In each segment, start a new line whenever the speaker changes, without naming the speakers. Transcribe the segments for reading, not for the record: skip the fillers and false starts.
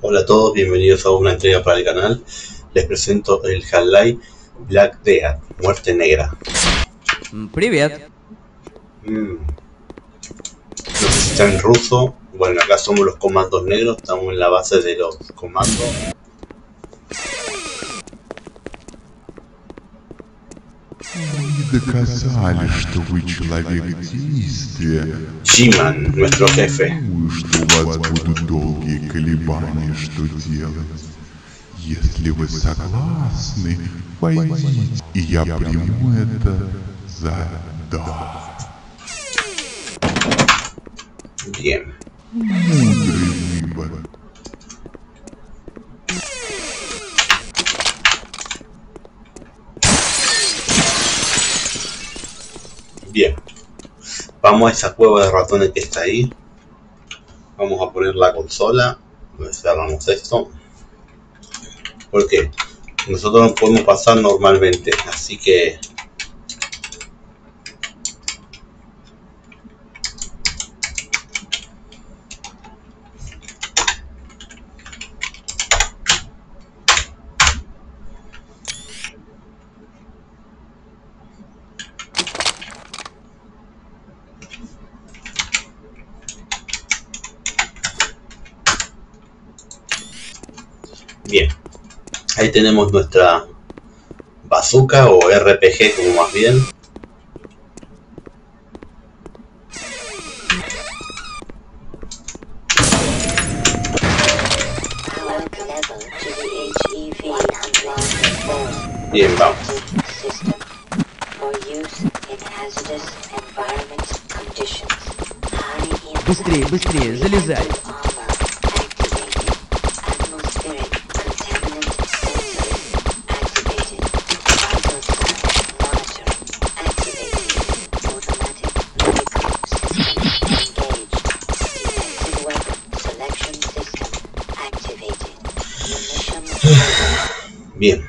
Hola a todos, bienvenidos a una entrega para el canal. Les presento el Half-Life Black Death, Muerte Negra.
Привет.
No sé si está en ruso. Bueno, acá somos los comandos negros, estamos en la base de los comandos.
Вы доказали, что вы человек действия.
G-Man, nuestro jefe.
Думаю, что у вас будут долгие колебания, что делать. Если вы согласны, пойдите, и я приму это за да.
Bien.
Мудрый выбор.
Bien. Vamos a esa cueva de ratones que está ahí. Vamos a poner la consola. Cerramos esto. Porque nosotros no podemos pasar normalmente. Así que... Bien, ahí tenemos nuestra bazooka o RPG como más bien. Bien, vamos.
Быстрее, быстрее, залезай.
Bien.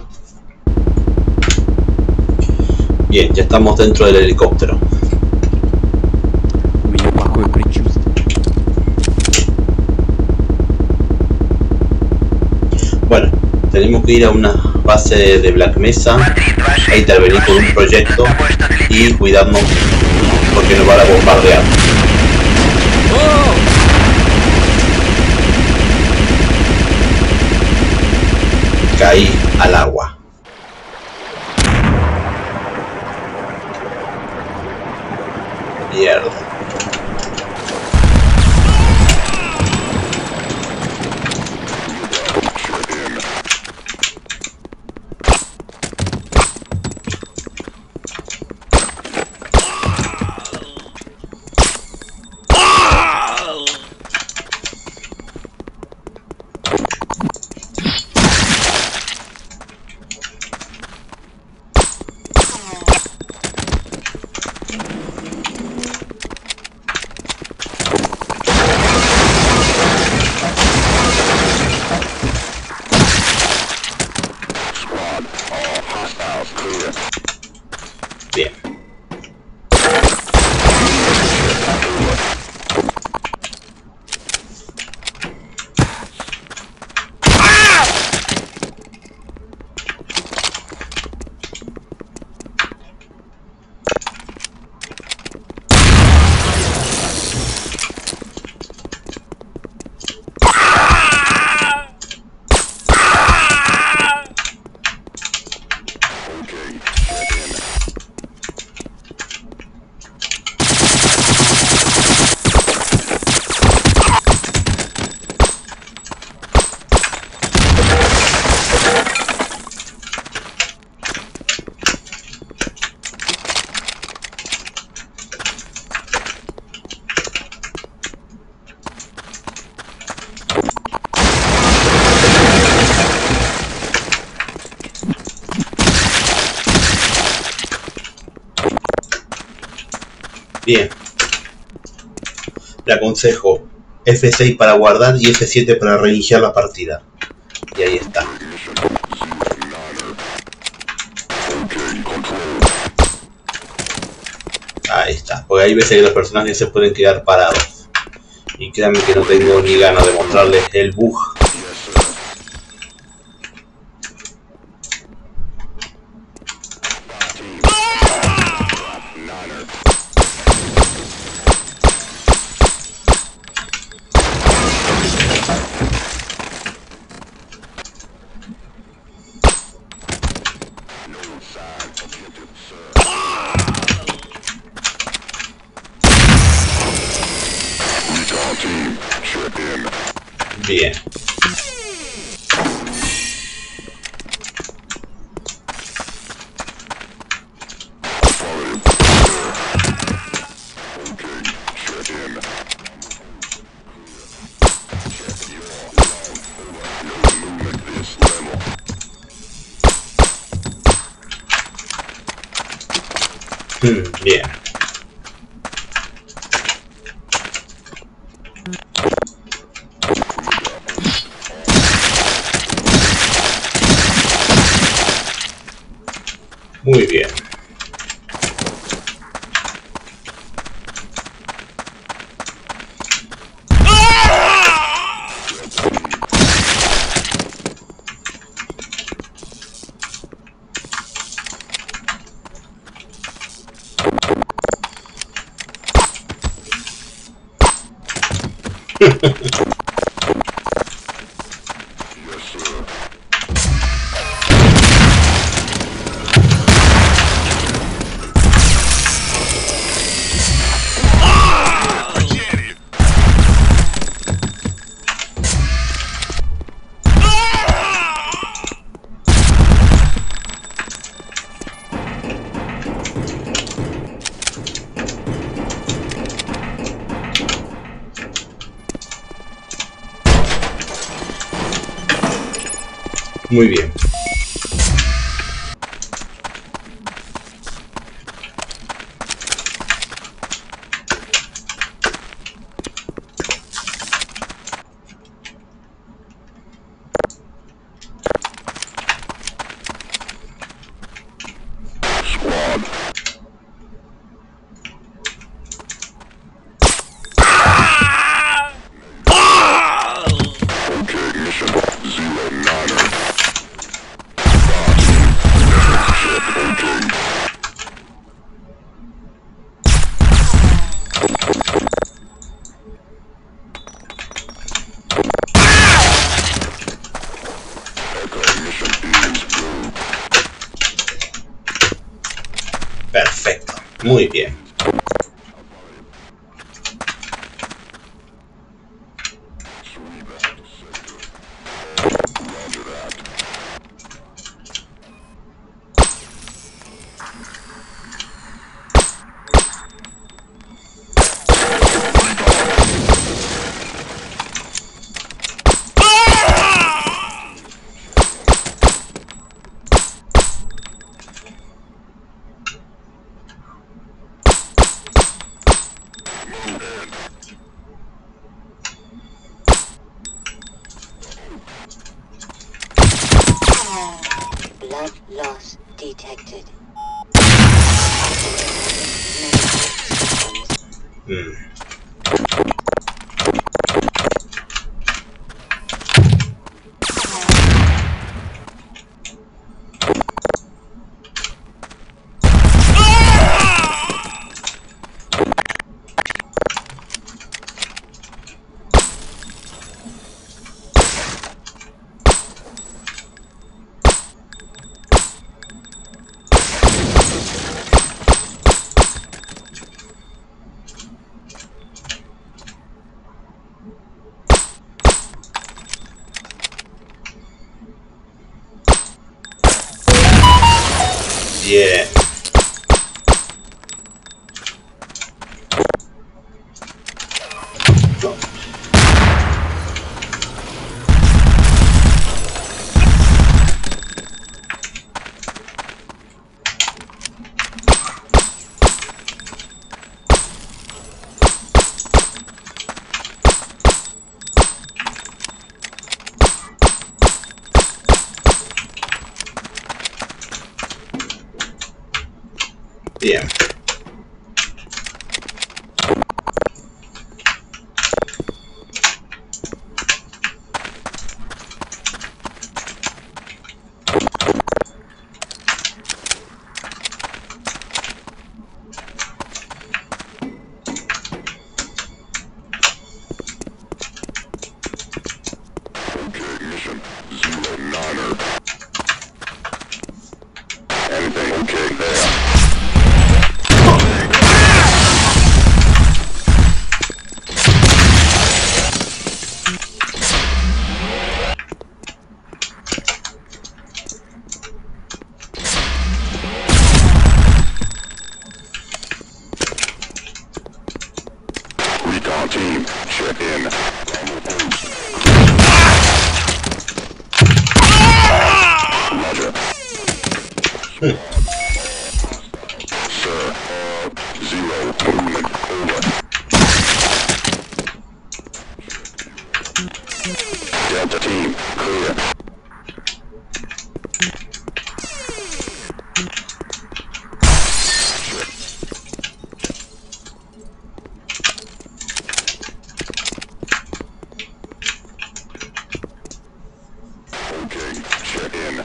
Bien, ya estamos dentro del helicóptero.
У меня плохое предчувствие.
Bueno, tenemos que ir a una base de Black Mesa a intervenir con un proyecto y cuidarnos porque nos van a bombardear. Caí al agua. Mierda. Bien. Bien. Le aconsejo F6 para guardar y F7 para reiniciar la partida. Y ahí está. Ahí está. Porque hay veces que los personajes se pueden quedar parados. Y créanme que no tengo ni ganas de mostrarles el bug Bien. Bien. Muy bien. Muy bien. Perfecto. Muy bien.
Blood loss detected.
Bien. Bien.
Delta team, clear. Okay, check in.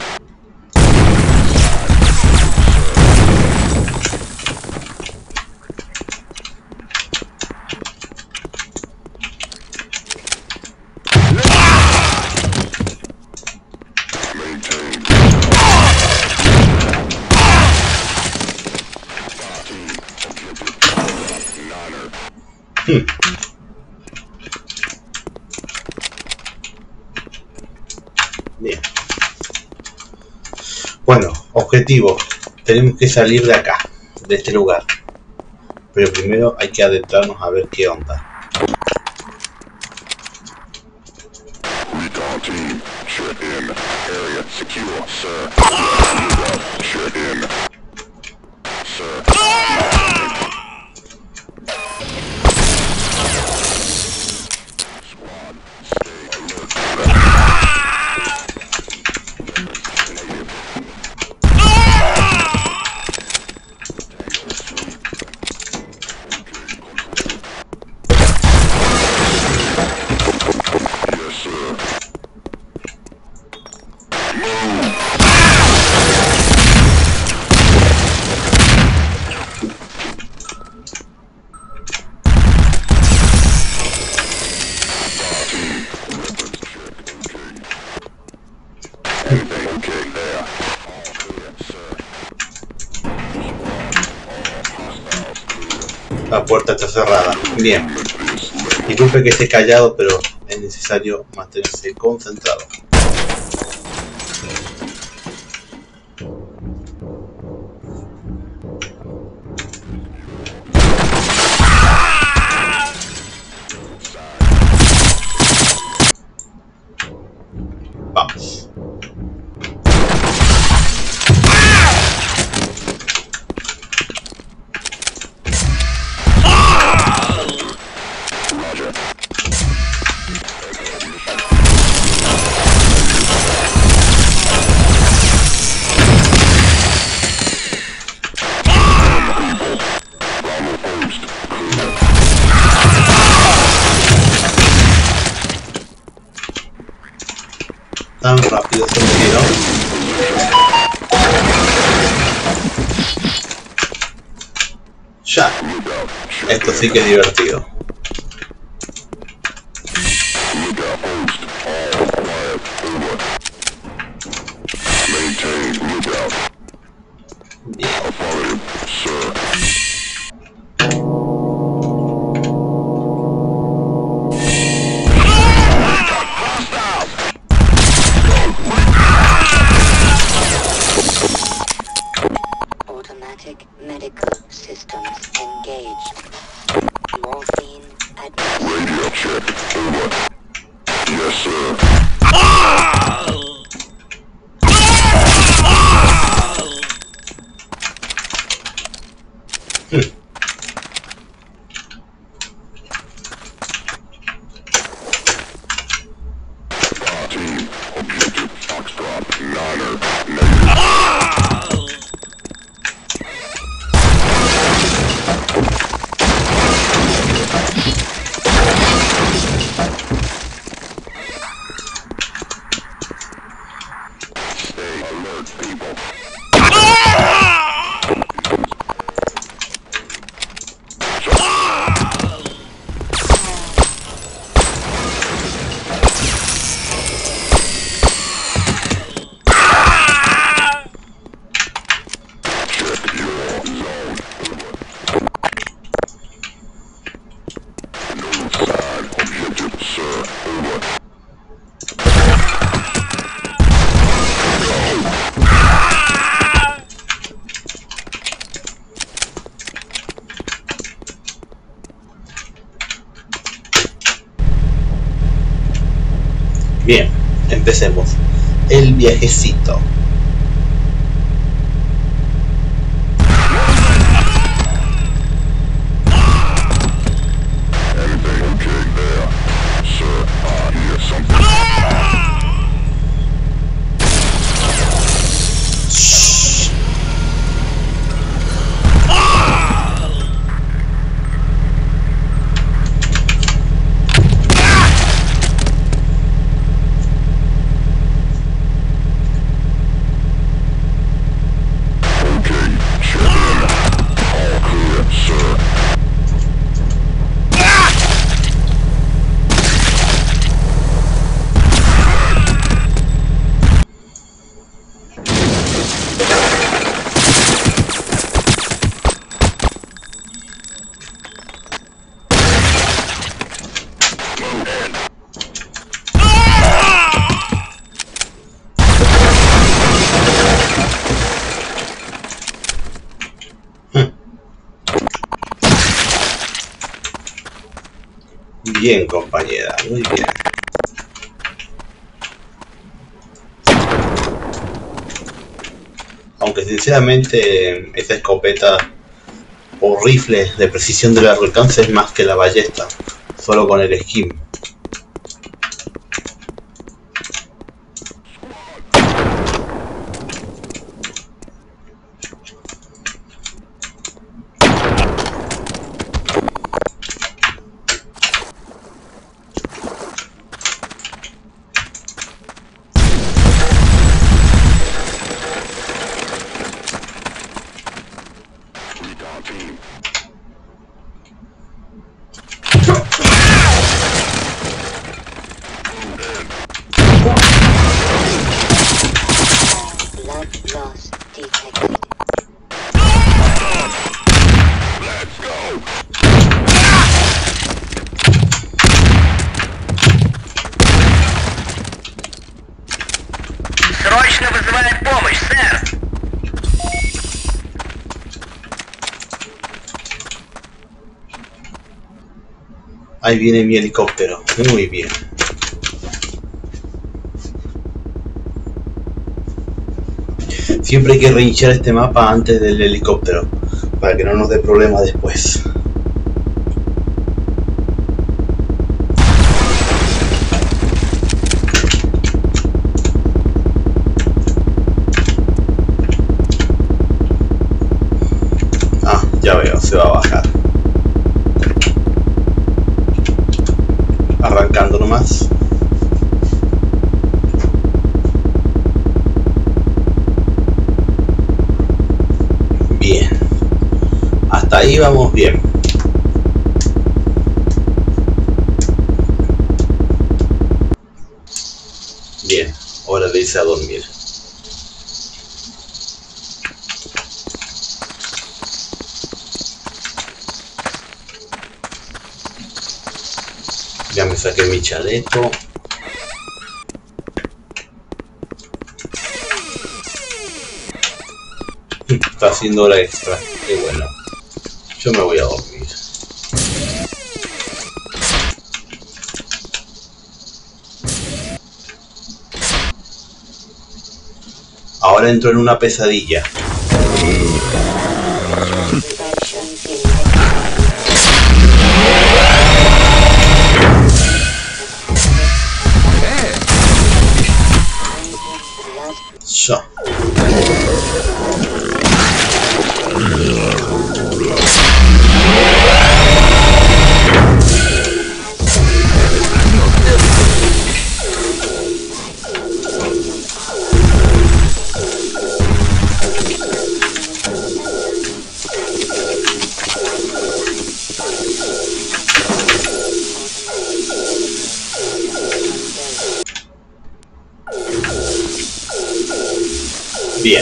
Maintain. Team, objective. Niner.
Bien. Bueno, objetivo. Tenemos que salir de acá, de este lugar. Pero primero hay que adentrarnos a ver qué onda.
Recon team, check in. Area secure, sir. Check in. Sir. Squad, stay alert. Yes, sir. Everything okay there? All clear, sir.
La puerta está cerrada. Bien. Disculpe que esté callado, pero es necesario mantenerse concentrado. Vamos.
Roger. Bravo post, clear.
Tan rápido se metieron. Ya.
Look out, check
Esto sí
in.
que es divertido.
Look out post, all quiet, over. Maintain, look out.
Bien.
Affirmative, sir.
Automatic medical systems engaged. Morphine administered.
Radio check, over. Yes, sir. Team, objective, Foxtrot, Niner, negative. Stay alert, people. Check your zone. North side, objective, sir. Over.
Bien, empecemos. El viajecito. bien, compañera, muy bien. Aunque sinceramente esa escopeta o rifle de precisión de largo alcance es más que la ballesta, solo con el skin.
Blood loss detected.
Срочно вызывает помощь, сэр!
Ahí viene mi helicóptero, muy bien. Siempre hay que reiniciar este mapa antes del helicóptero, para que no nos dé problemas después. Ah, ya veo, se va a bajar. Arrancando nomás. Bien. Hasta ahí vamos bien. Bien, hora de irse a dormir. Ya me saqué mi chaleco. Está haciendo hora extra. Qué bueno. Yo me voy a dormir. Ahora entro en una pesadilla.
Infection in
Ya. Bien.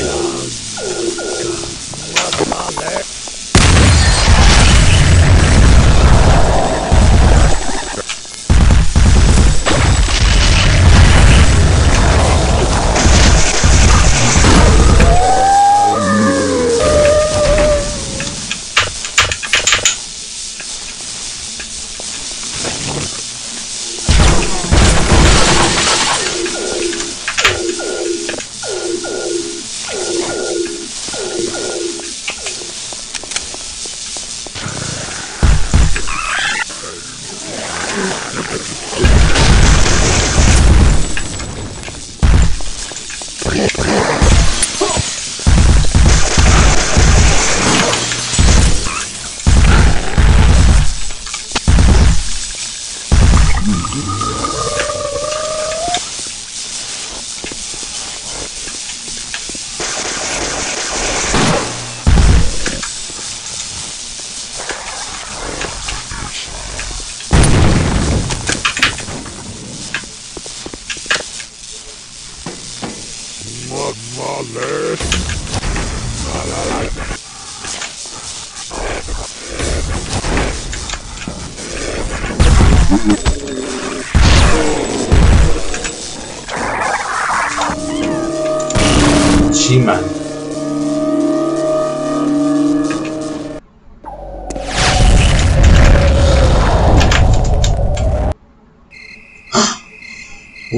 She-Man.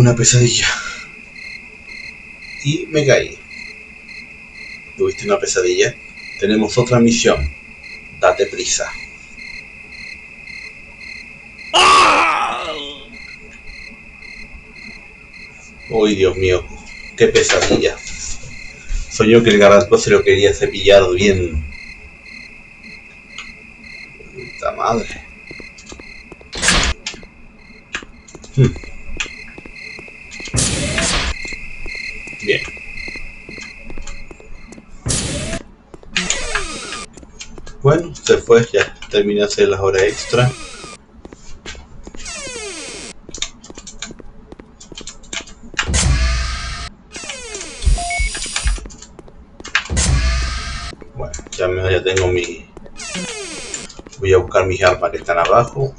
una pesadilla. Y me caí. ¿Tuviste una pesadilla? Tenemos otra misión. Date prisa. Uy, Dios mío. Qué pesadilla. Soñó que el garrapón se lo quería cepillar bien. Puta madre. Bien. Bueno, se fue, ya terminé de hacer las horas extra. Bueno, ya tengo mi... Voy a buscar mis armas que están abajo.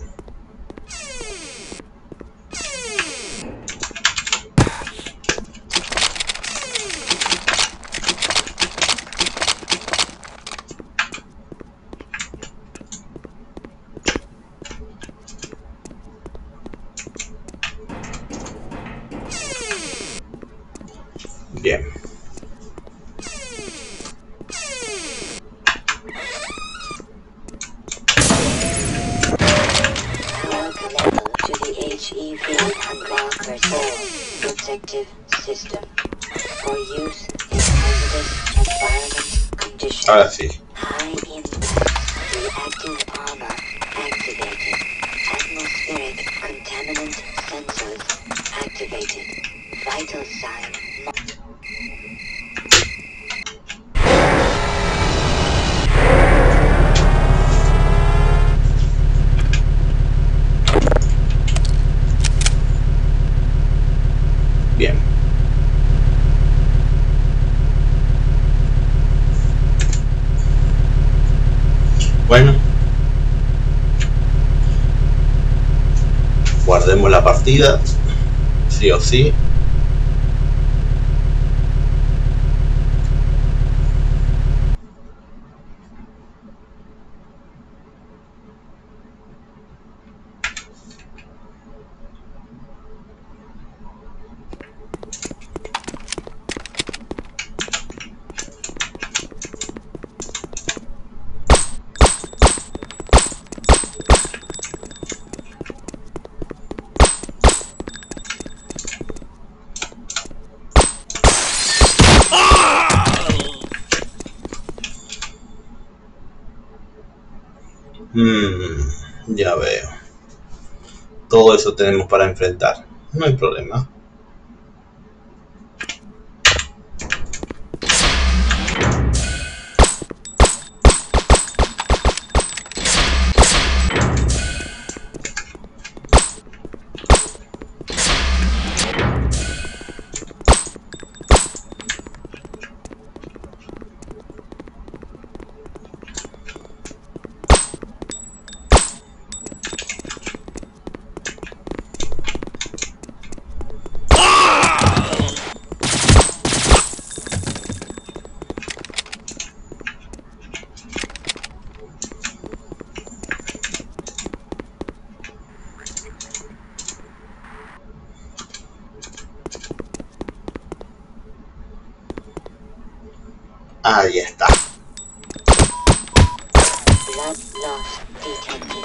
Bien.
Welcome to the HEV Unlocker Soul Protective System for use in hazardous environment conditions.
Ahora sí.
High impact reactive armor activated. Atmospheric contaminant sensors activated. Vital sign.
Bien. Bueno. Guardemos la partida. Sí o sí. Ya veo. Todo eso tenemos para enfrentar. No hay problema. Ahí está.
Blood loss detected.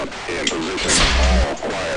Recon in position. All quiet.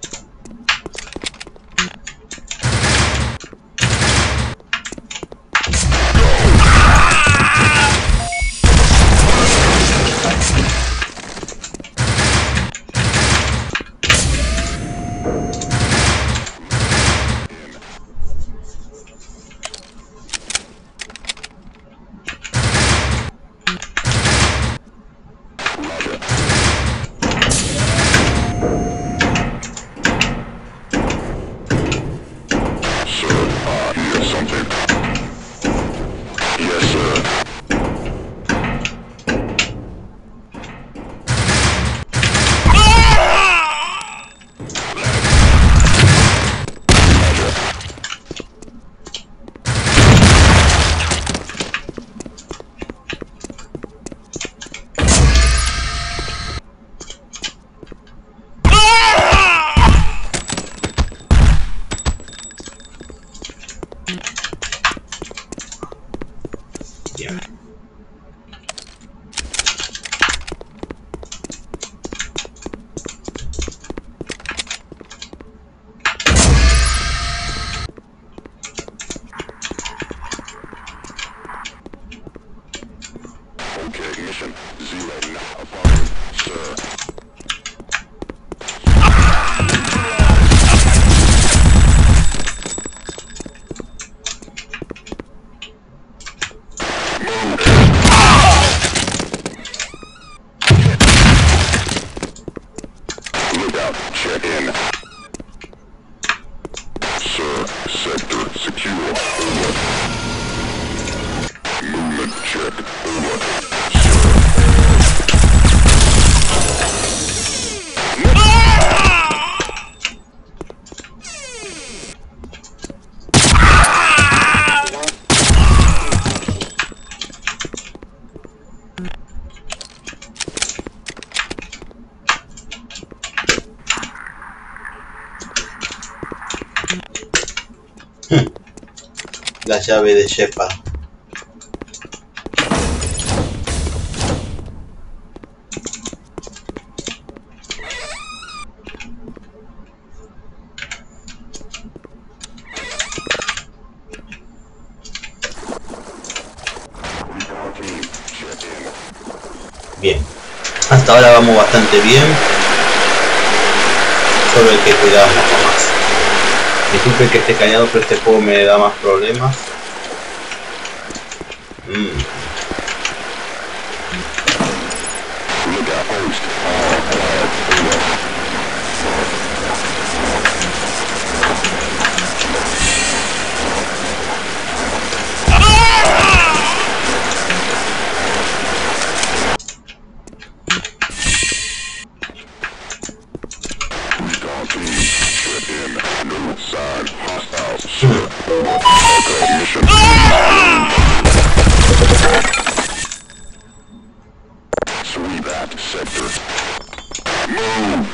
Bien.
Okay, mission 0 now upon sir. Lookout, check in. Sir, sector secure. Over. Movement check. Over.
La llave de Shepard. Bien, hasta ahora vamos bastante bien. Solo hay que cuidar un poco más. Disculpe que esté callado, pero este juego me da más problemas.
Sweep that sector. Move!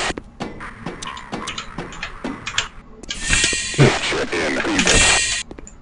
Check in, people.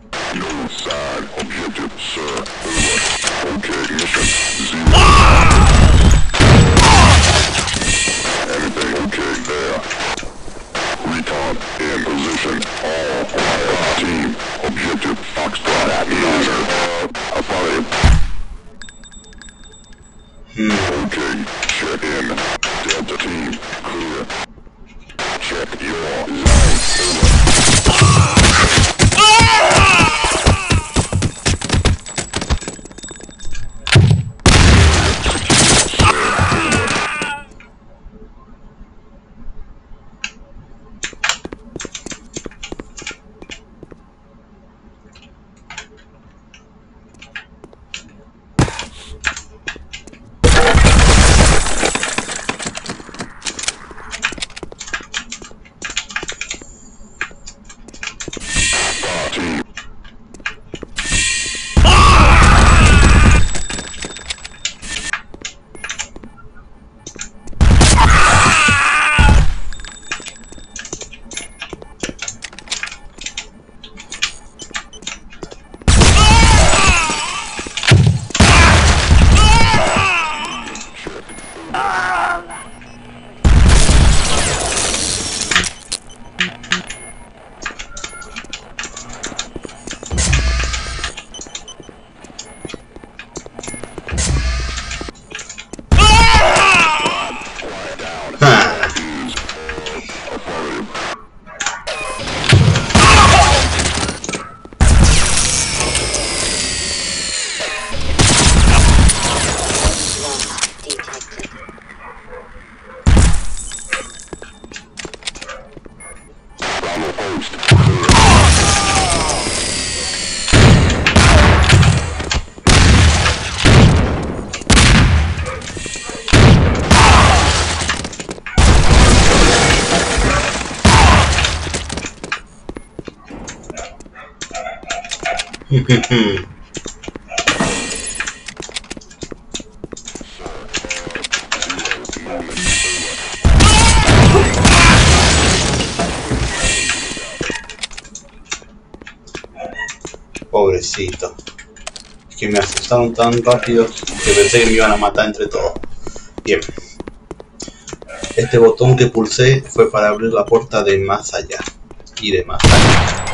Pobrecito. Es que me asustaron tan rápido que pensé que me iban a matar entre todos. Bien. Este botón que pulsé fue para abrir la puerta de más allá. Y de más allá.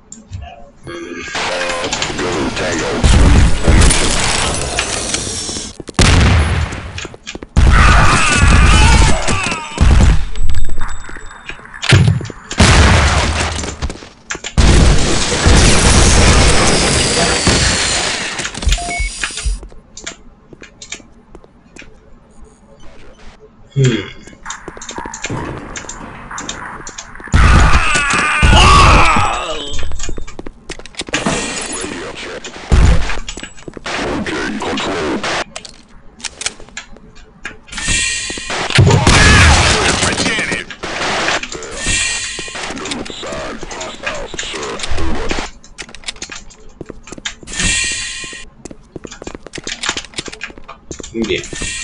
Bien.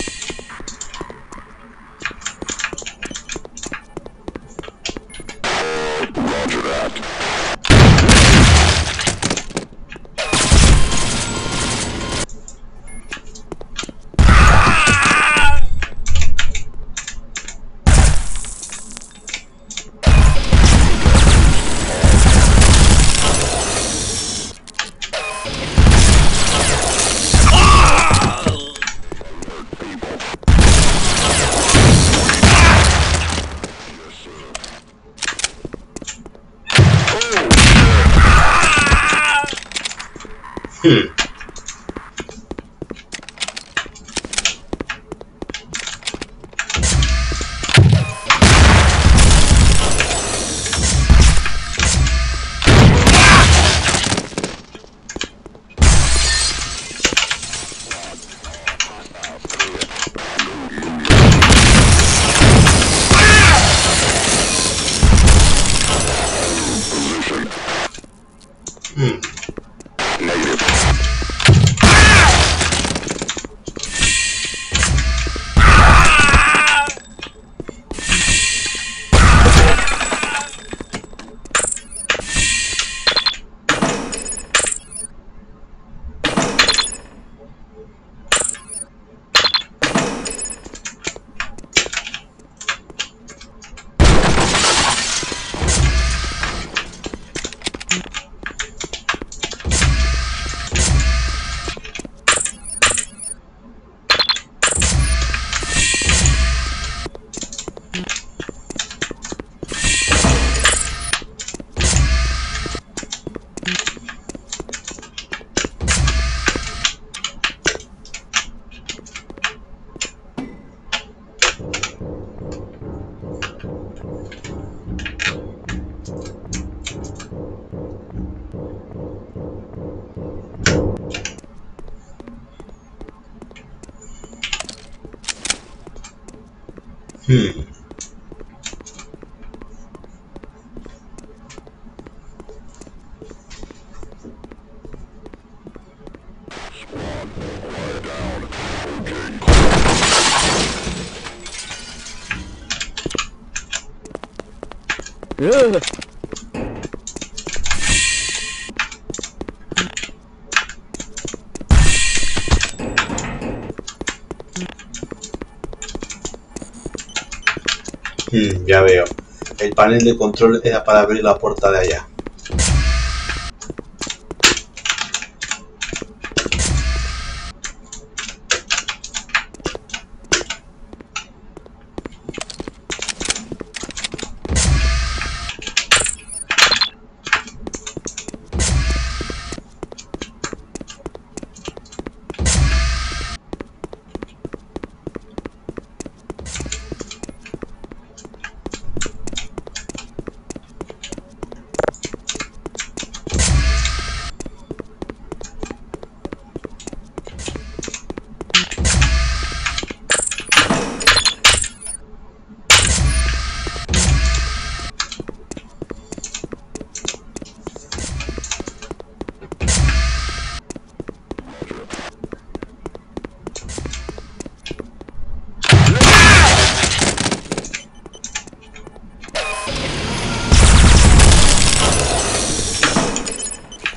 Ya veo. El panel de control era para abrir la puerta de allá.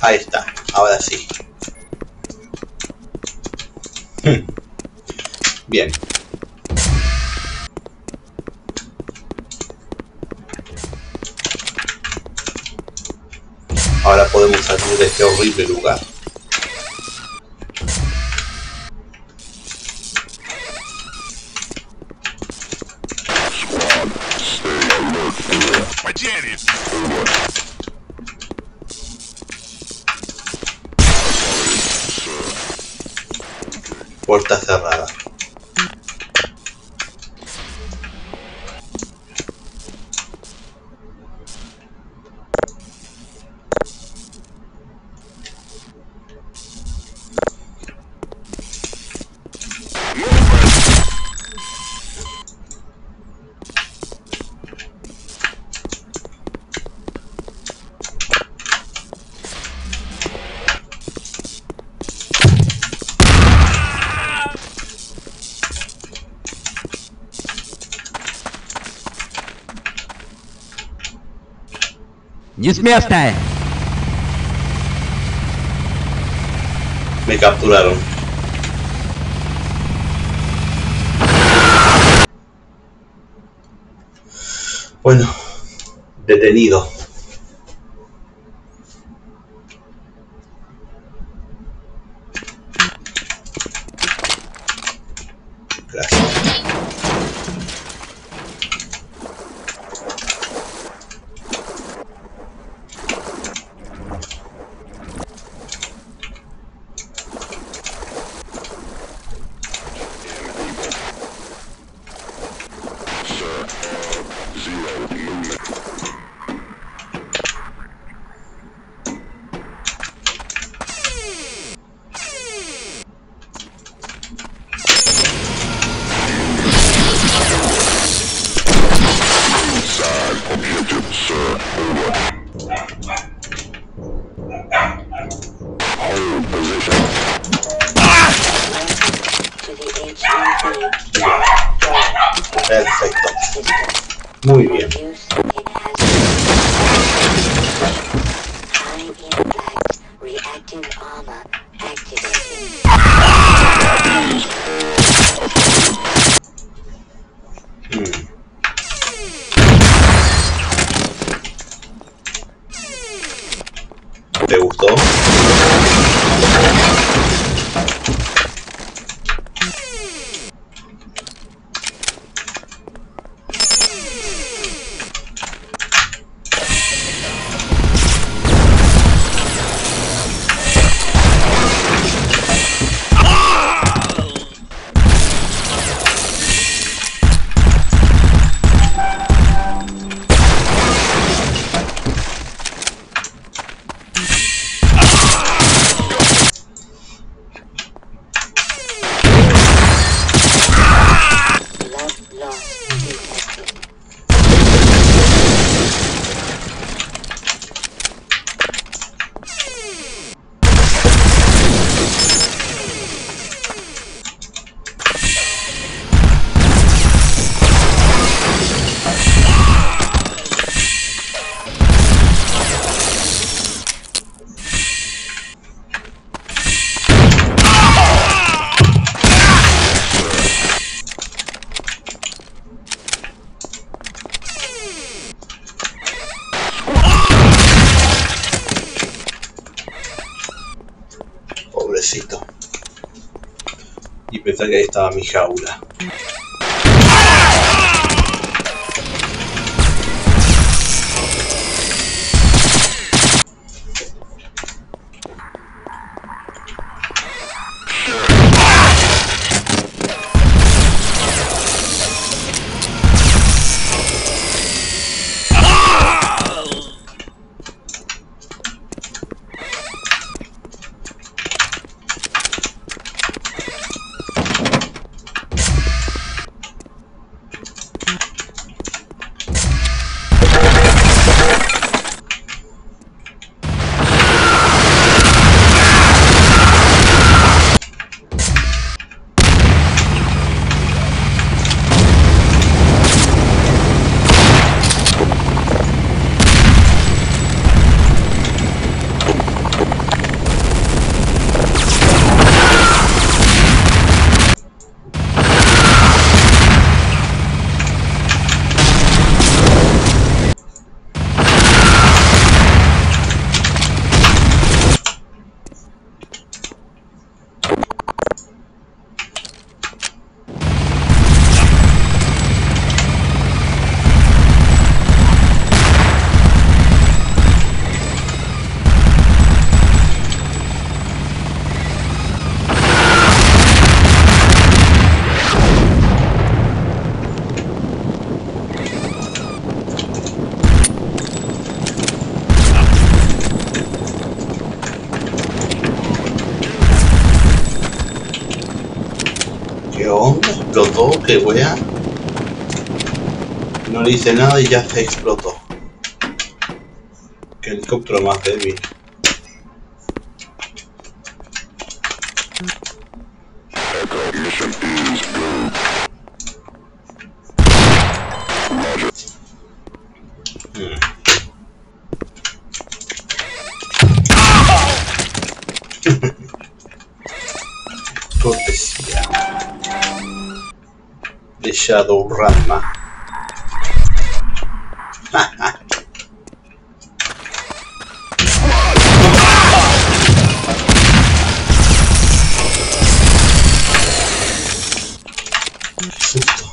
Ahí está, ahora sí. Bien. Ahora podemos salir de este horrible lugar. Puerta cerrada.
Не с места!
Me capturaron. Bueno, detenido. Gracias. Perfecto. Muy bien. ¿Te gustó? Pobrecito. Y pensé que ahí estaba mi jaula. explotó, que wea. No le hice nada y ya se explotó. Que helicóptero más débil.
Echo mission is go.
Cortesía de Shadowrun. Susto.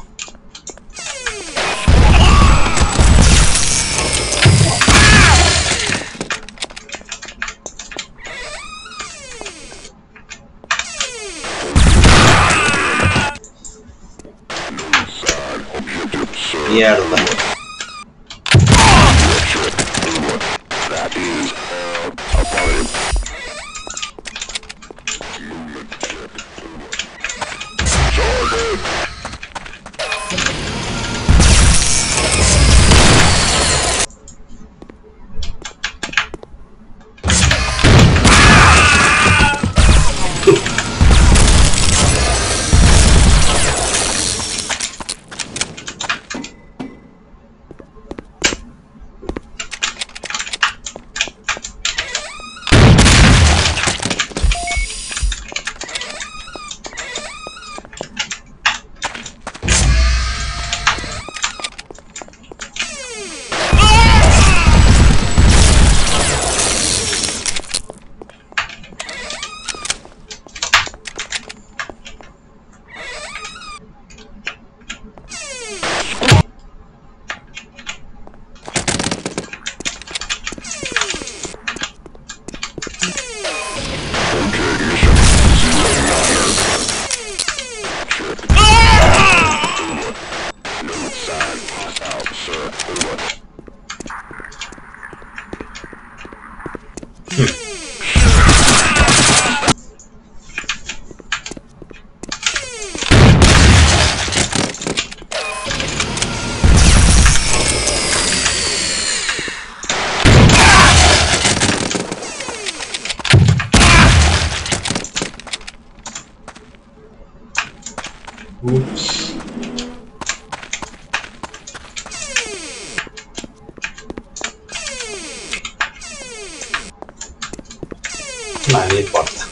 Mierda.
That is affirmative. Target.
Ups. No importa.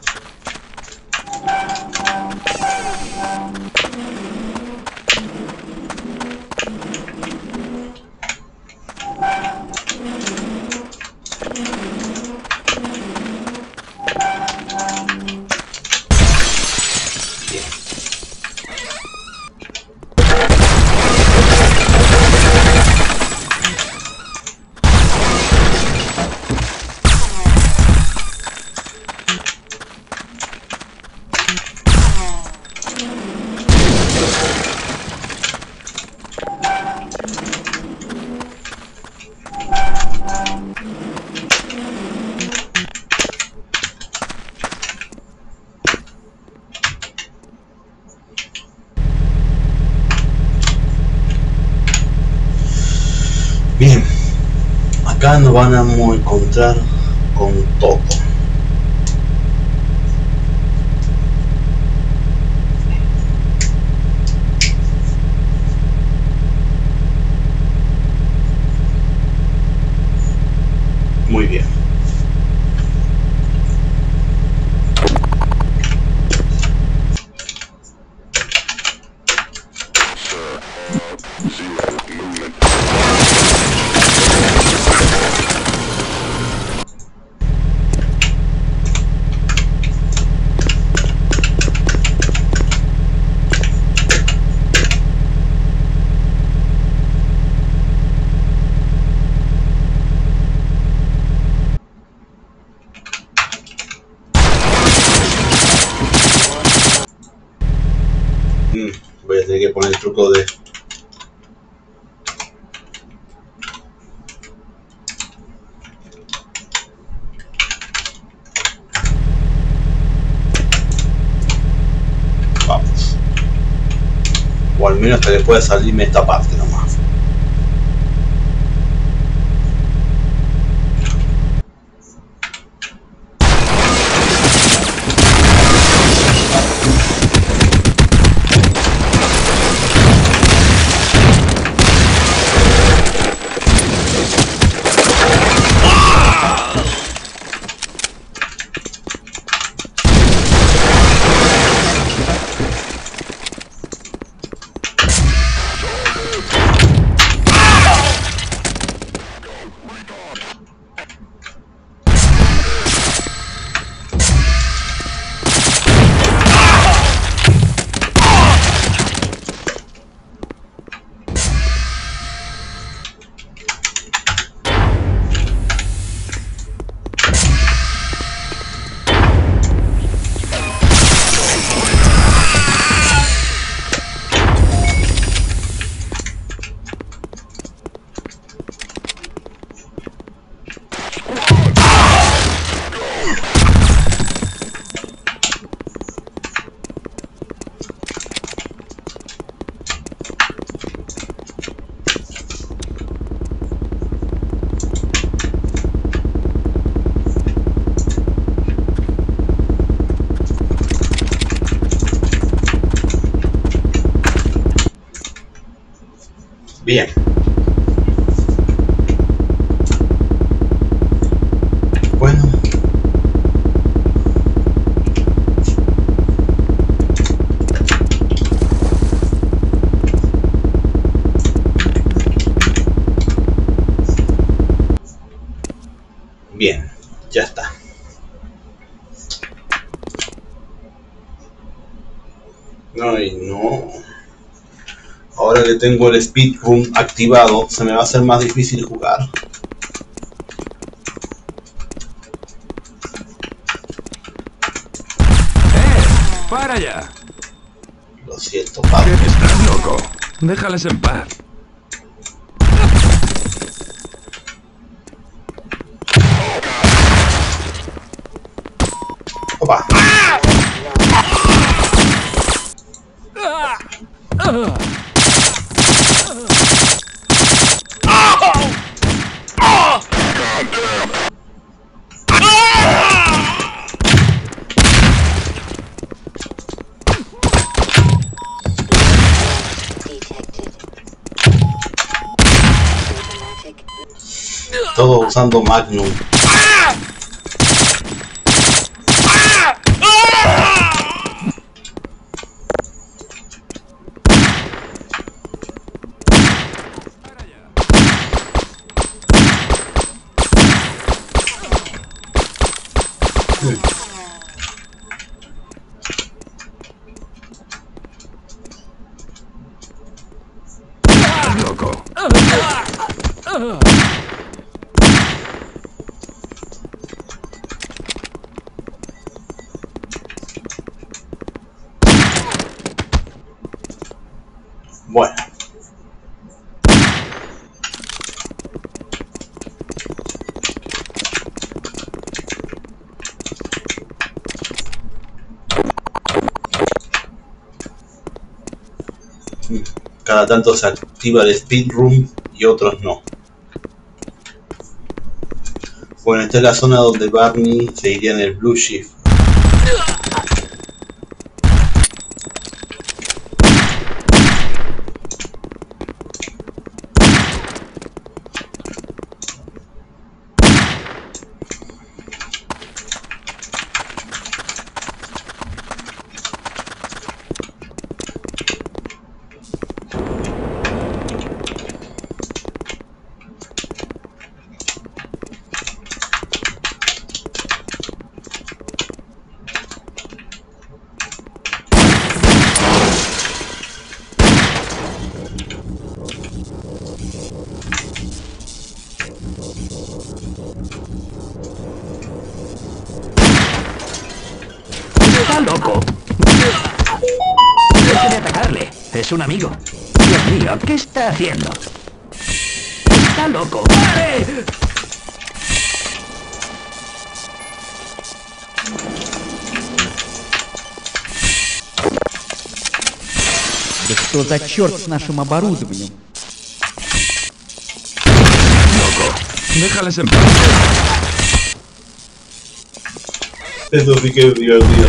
Bien, acá nos van a encontrar con todo. Muy bien. termino hasta que pueda salirme esta parte nomás. Bien. Bueno. Bien, ya está. Ay, no. Ahora que tengo el speedrun activado, se me va a hacer más difícil jugar.
¡Para ya!
Lo siento, padre.
Estás loco. Déjales en paz.
Opa. Todo usando Magnum.
Estás loco.
Bueno. Cada tanto se activa el speedrun y otros no. Bueno, esta es la zona donde Barney se iría en el Blue Shift.
Está loco. Deje de atacarle. Es un amigo. Dios mío, ¿qué está haciendo? Está loco. ¡Pare!
Что за черт с нашим оборудованием?
Loco, déjales en paz.
Eso sí que es divertido.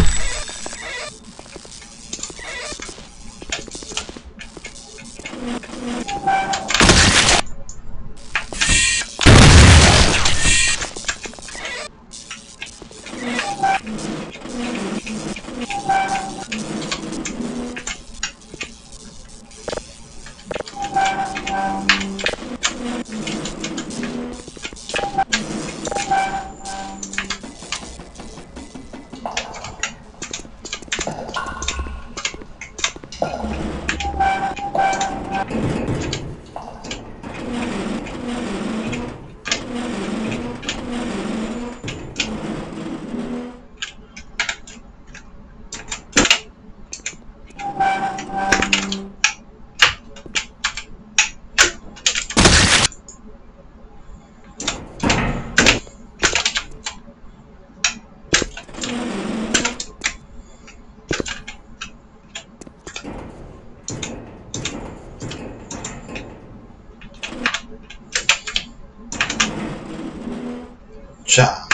Ya.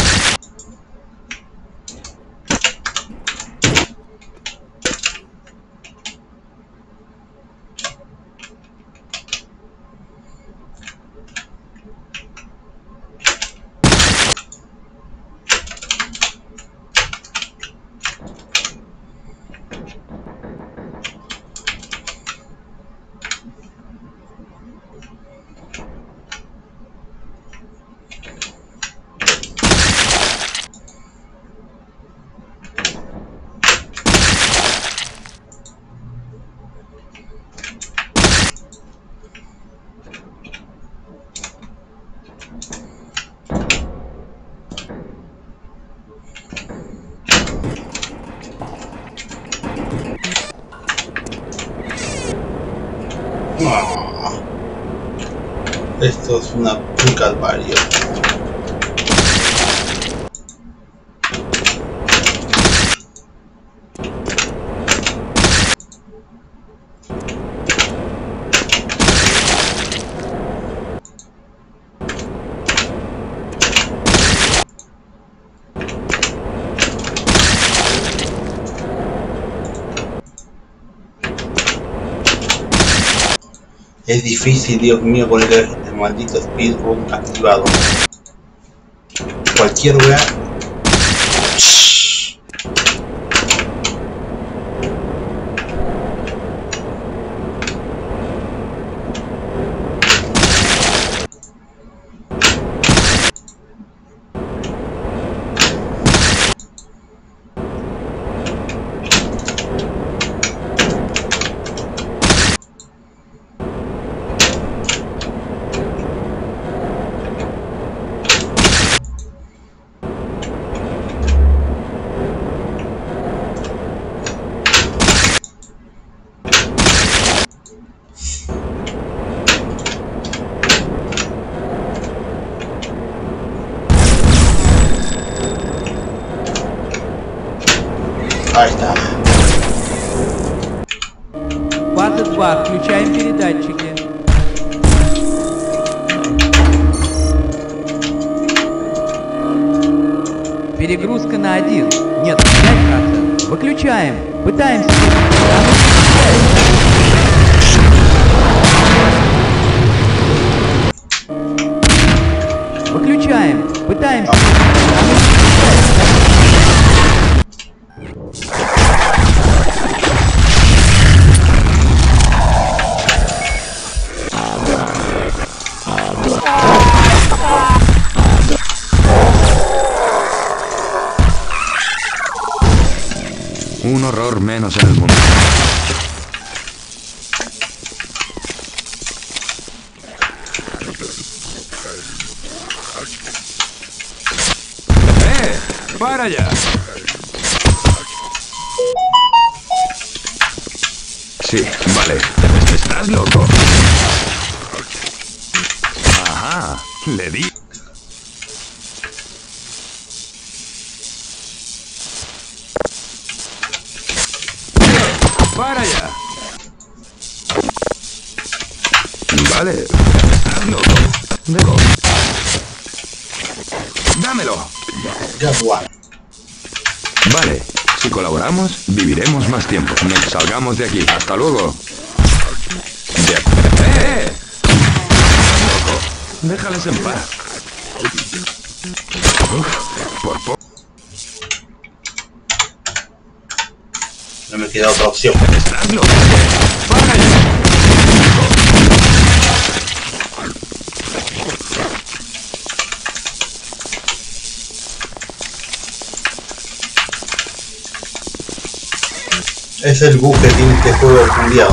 Esto es un calvario. Es difícil, Dios mío, poner el maldito speedrun activado. Cualquier wea. Ahí está.
Фаза 2. Включаем передатчики. Перегрузка на 1. Нет, 5%. Выключаем. Пытаемся. Выключаем. Пытаемся.
Un horror menos en el mundo. ¡Para ya! Sí, vale. ¿Estás loco? Ajá, le di. ¡Para ya!
Vale. Estás loco. Debo. Dámelo.
Just one.
Vale. Si colaboramos, viviremos más tiempo. Nos salgamos de aquí. Hasta luego. ¡Eh! Loco. Déjales en paz. Uf, por poco.
No me queda otra opción.
Estás loco. ¡Para allá!
Es el bug que tiene este juego culiado.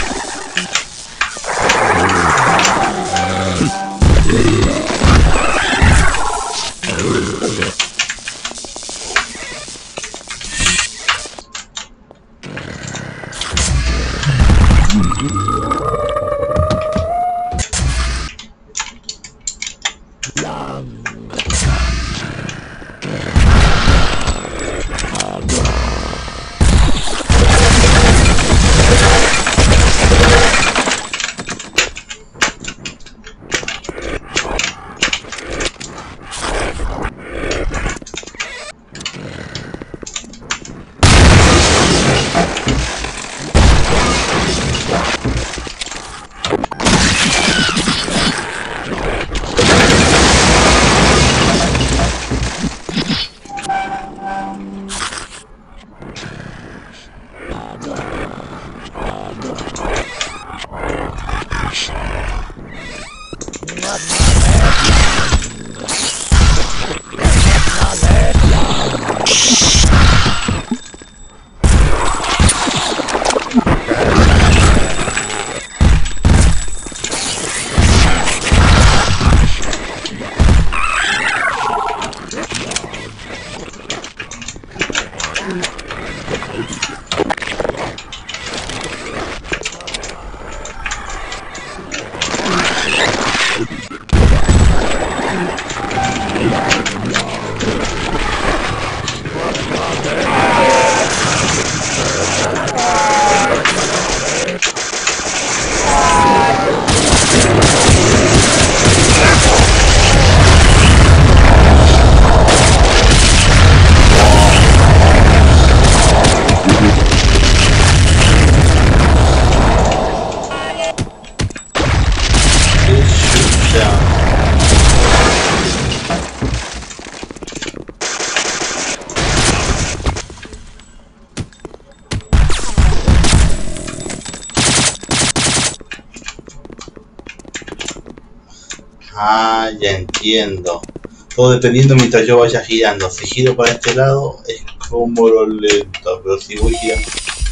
Ah, ya entiendo. Todo dependiendo mientras yo vaya girando. Si giro para este lado es como lo lento, pero si voy girando,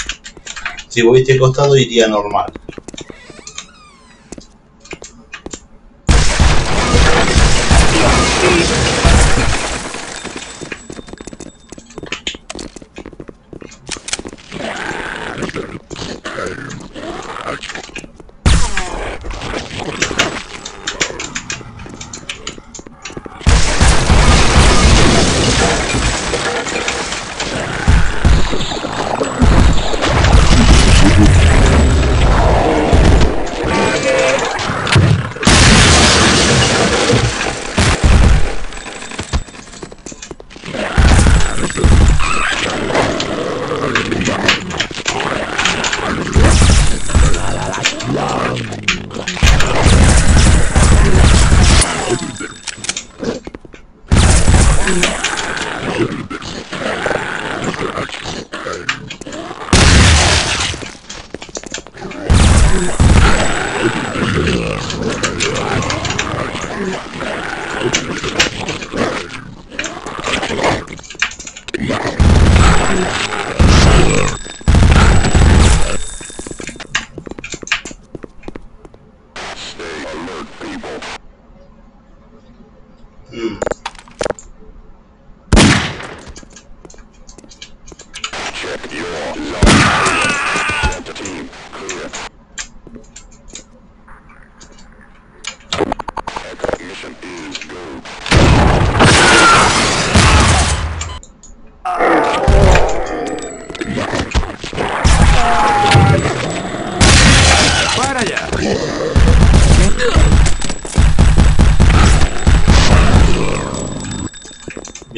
si voy a este costado iría normal.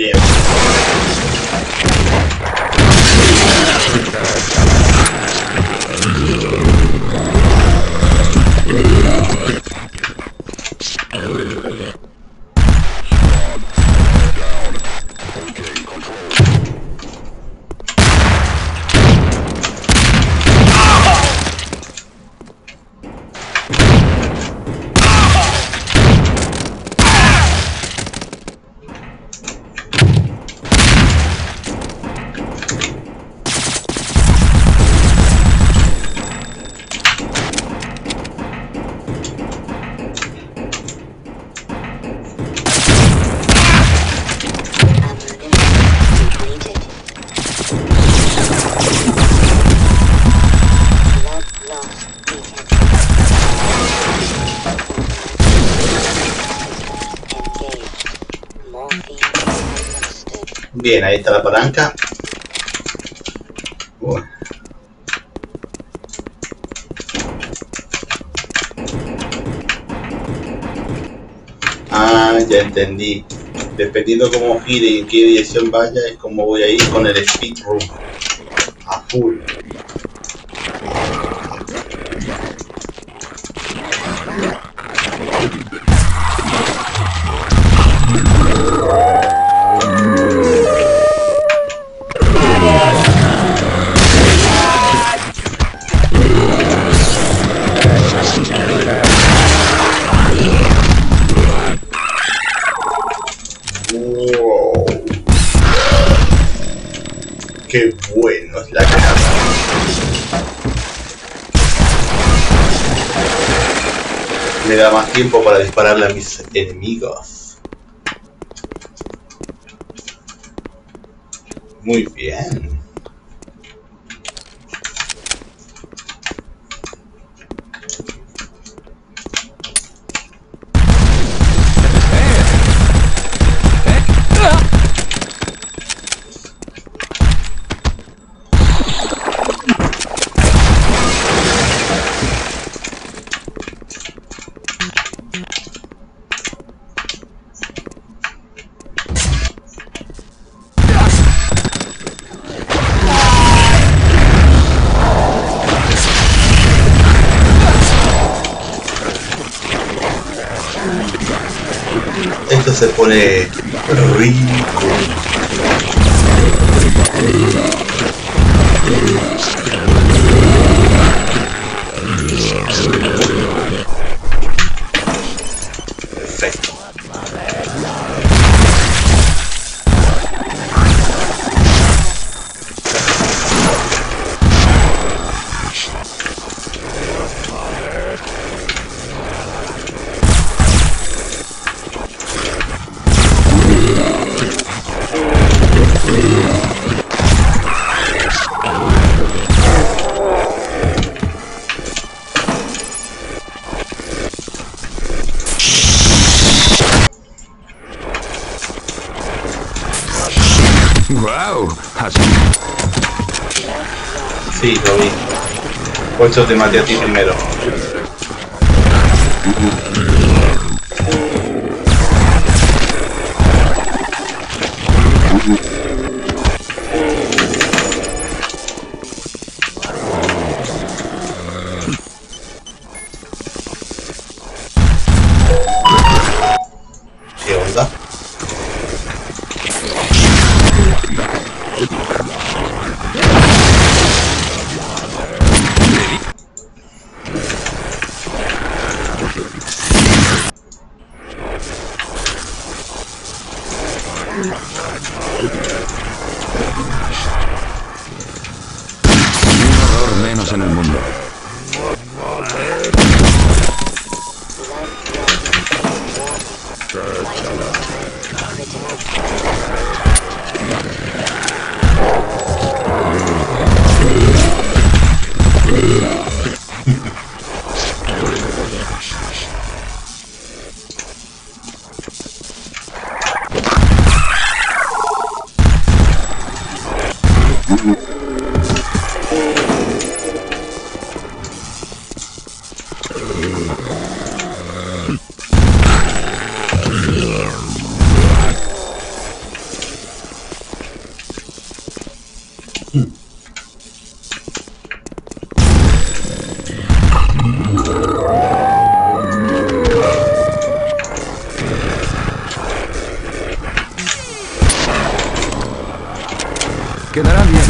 Bien. Bien, ahí está la palanca. Bueno. Ah, ya entendí. Dependiendo cómo gire y en qué dirección vaya, es como voy a ir con el speed room a full. Qué bueno es la granada. Me da más tiempo para dispararle a mis enemigos. Muy bien. Esto se pone rico. Perfecto.
¡Guau! Así.
Sí, lo vi. Por eso te maté a ti primero. ¿Qué onda?
Un horror menos en el mundo. Quedará bien.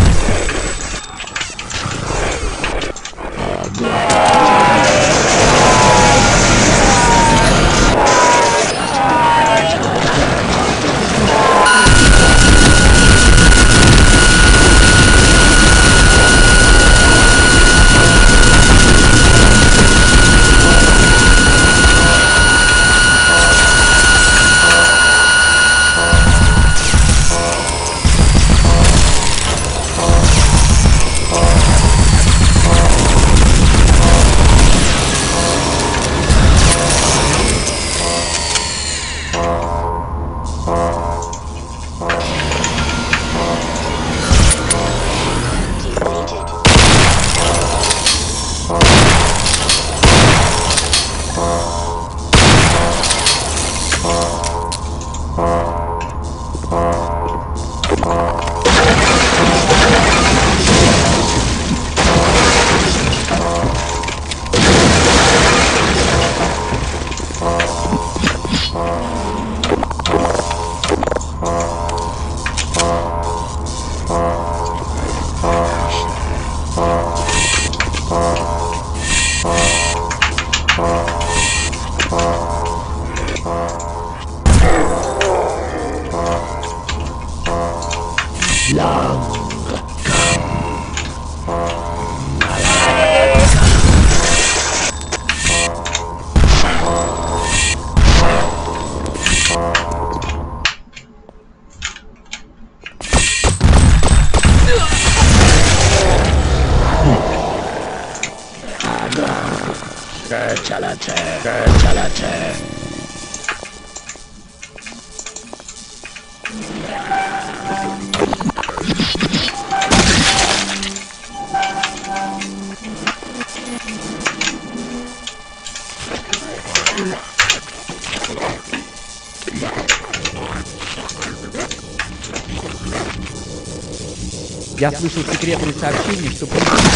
Я слышал секретные сообщения, что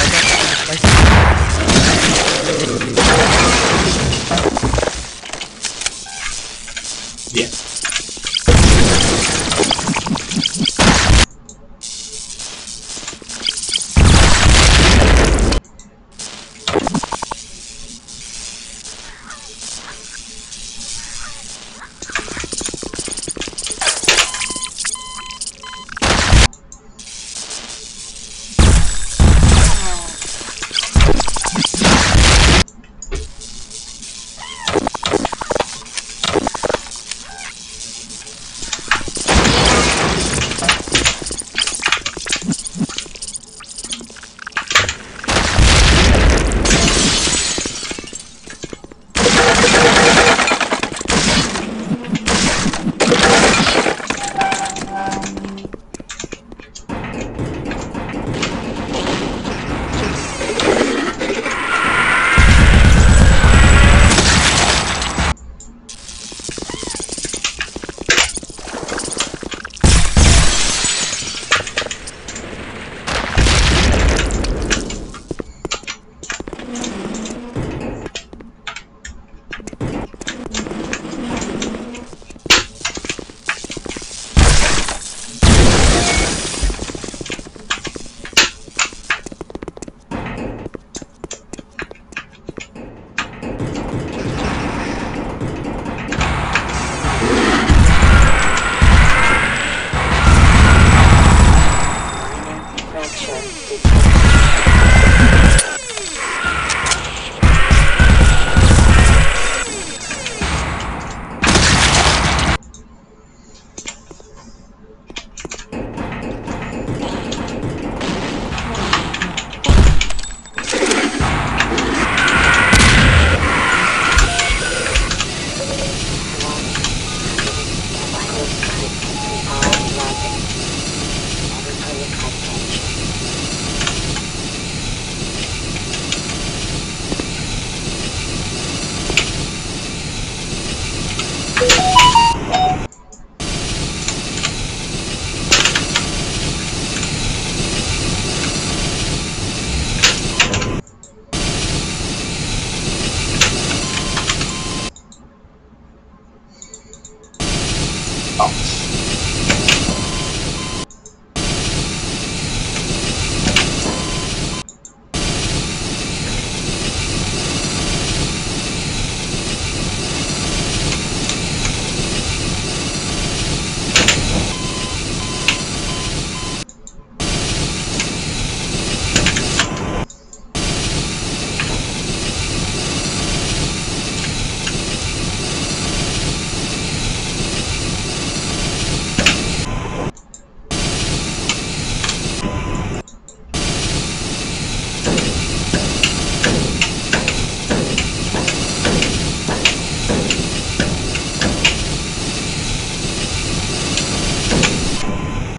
Bien.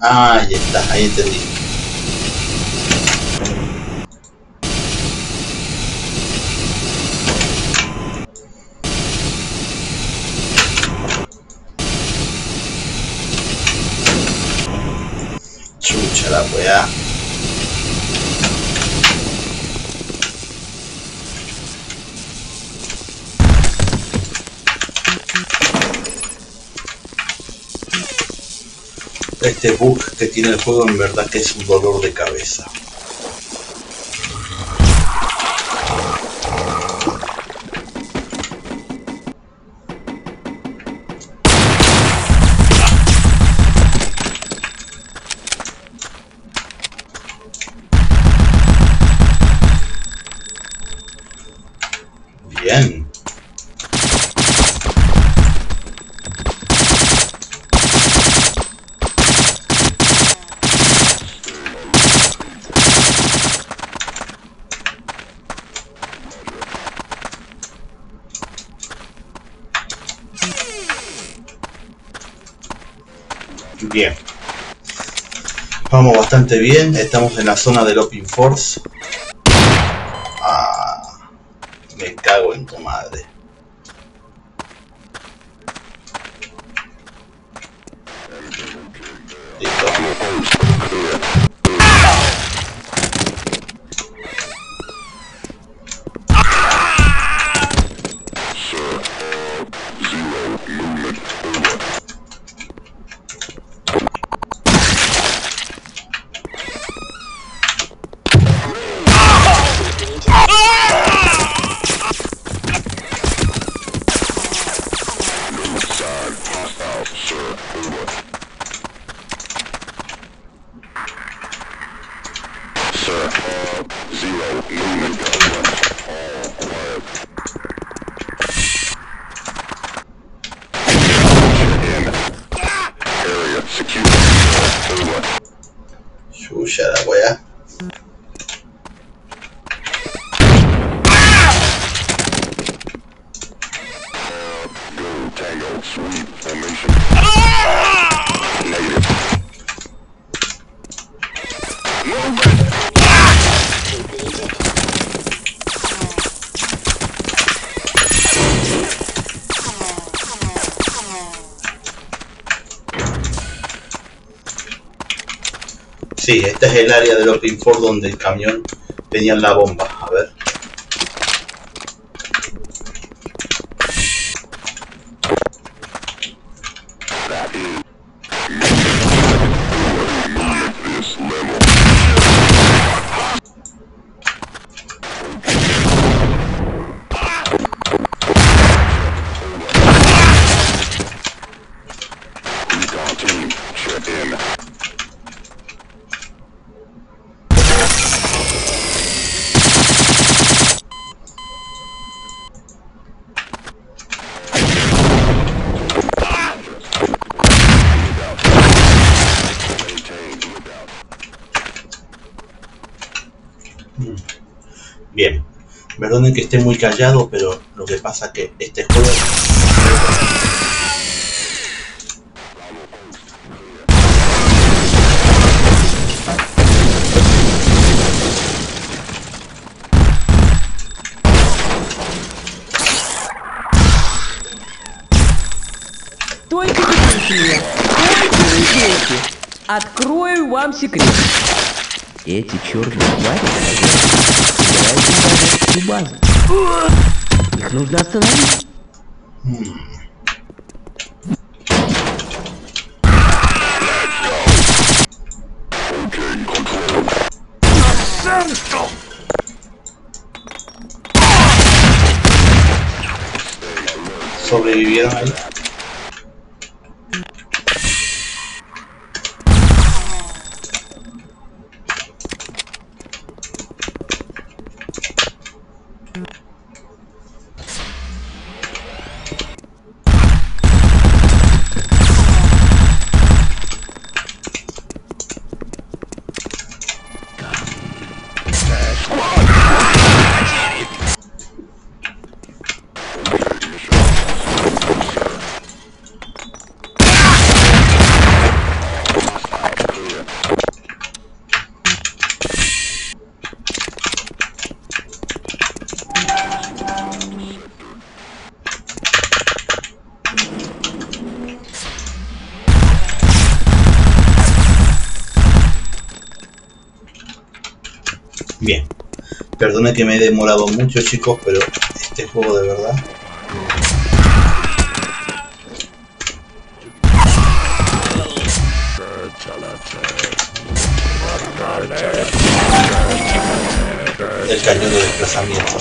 Ah, ahí está, ahí entendí. Chucha la weá. Este bug que tiene el juego en verdad que es un dolor de cabeza. Bien. Bien. Vamos bastante bien. Estamos en la zona del Open Force. Ah, me cago en tu madre. Listo. Chucha la weá. Sí, este es el área del Open Force donde el camión tenía la bomba. A ver. Bien, perdonen que esté muy callado, pero lo que pasa es que este juego...
Только не меня. Только не верьте. Открою вам секрет. Эти черные твари собираются всю базу. Их нужно остановить.
Sobrevivieron ahí. Bien. Perdone que me he demorado mucho, chicos, pero este juego de verdad... El cañón de desplazamiento.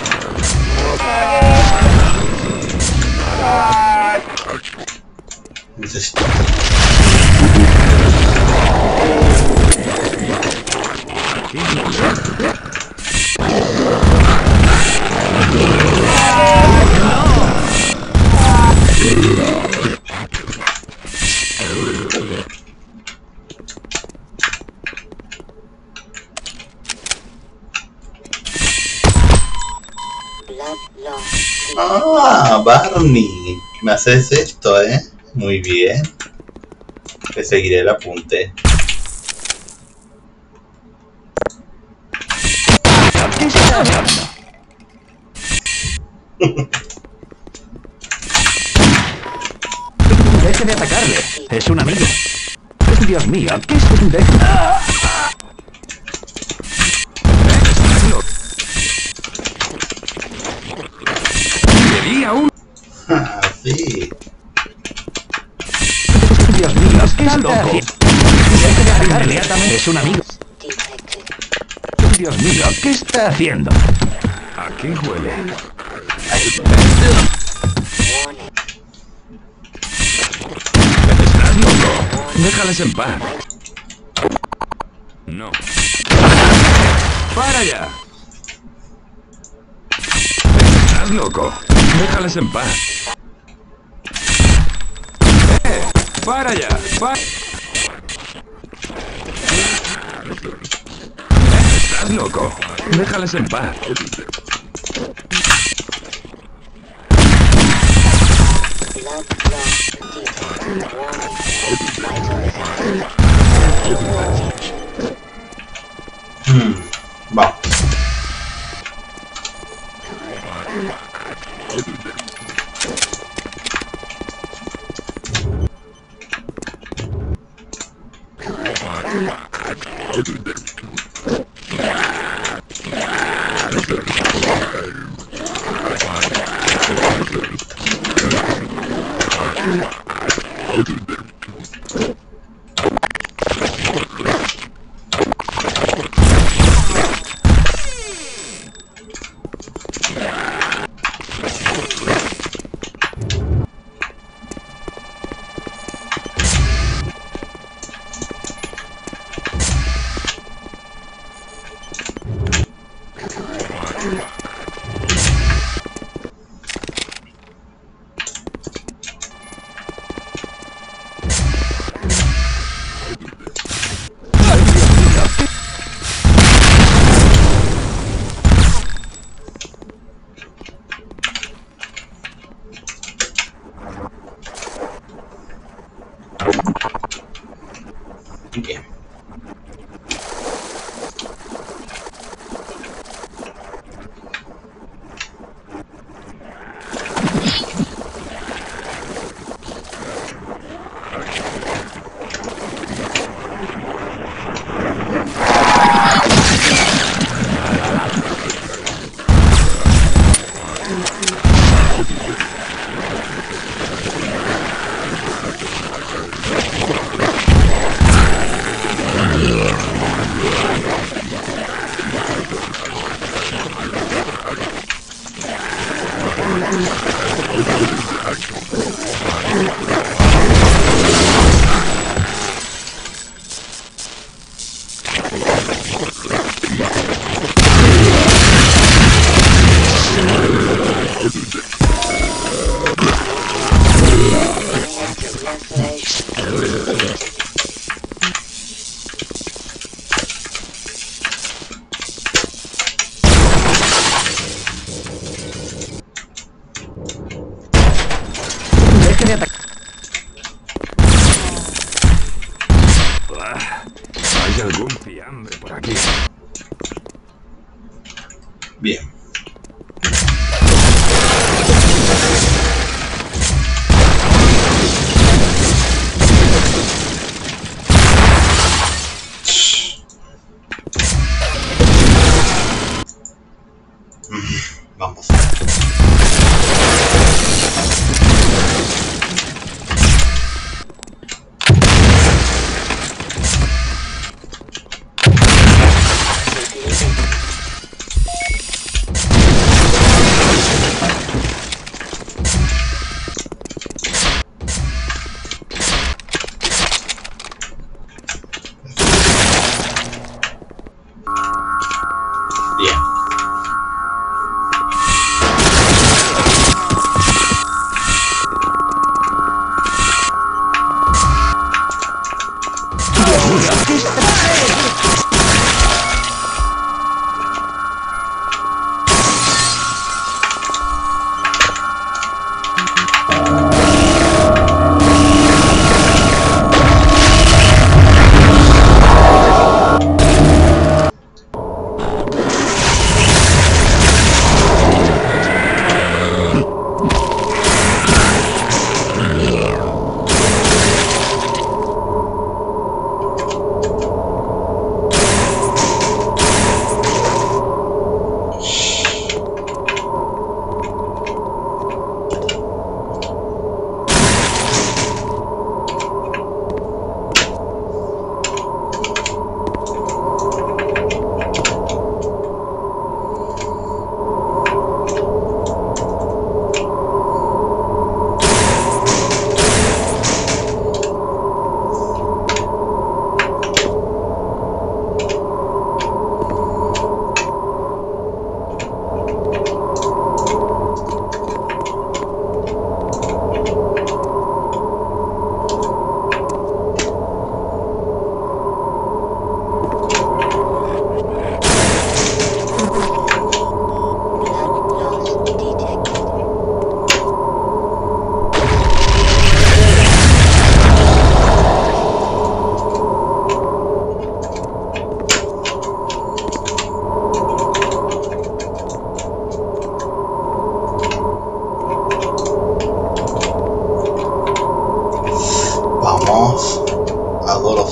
Necesito... Ah, Barney, me haces esto, muy bien. Te seguiré el apunte.
¿Qué está hablando? Deje de atacarle. Es un amigo. Dios mío, ¿qué es un
Quería un...
Ah, sí.
Dios mío, ¿qué está loco? Deje de atacarle. Es un amigo. Dios mío, ¿qué está haciendo?
¿A qué huele? ¿Estás loco? Déjales en paz. No. ¡Para ya! ¿Estás loco? Déjales en paz. ¡Para ya! ¿Estás loco? Déjales en paz.
Vamos. Bien.
Deje de atacar.
¿Hay algún fiambre por aquí?
Bien.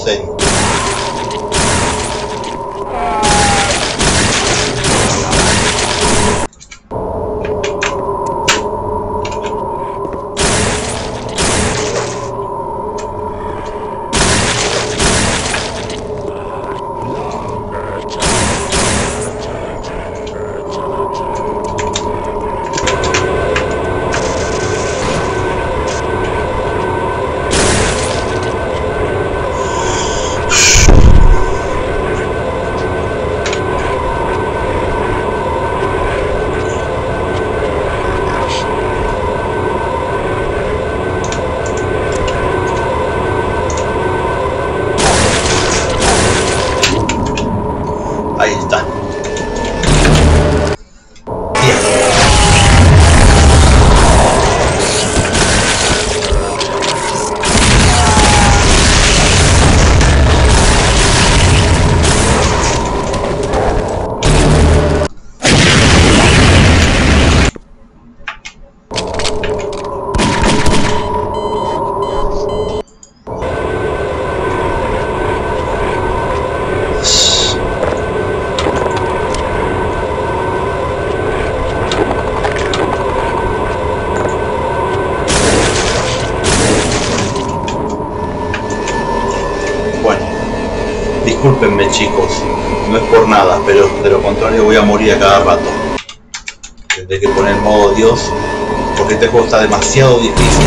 Zen. Ahí está. Bien. Discúlpenme chicos, no es por nada, pero de lo contrario voy a morir a cada rato. Tendré que poner modo Dios, porque este juego está demasiado difícil.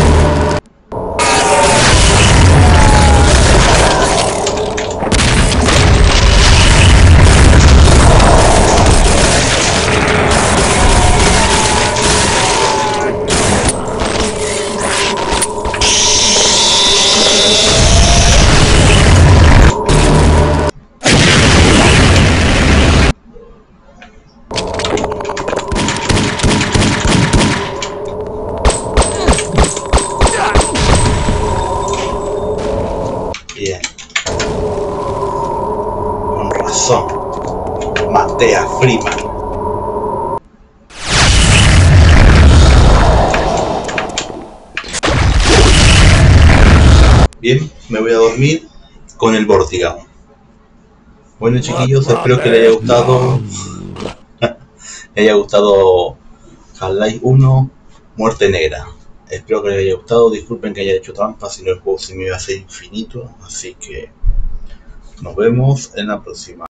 Bien. Con razón. Maté a Freeman. Bien, me voy a dormir con el vórtigo. Bueno chiquillos, espero que les haya gustado. Les haya gustado Half-Life 1, Muerte Negra. Espero que les haya gustado, disculpen que haya hecho trampa, si no el juego se me iba a hacer infinito, así que nos vemos en la próxima.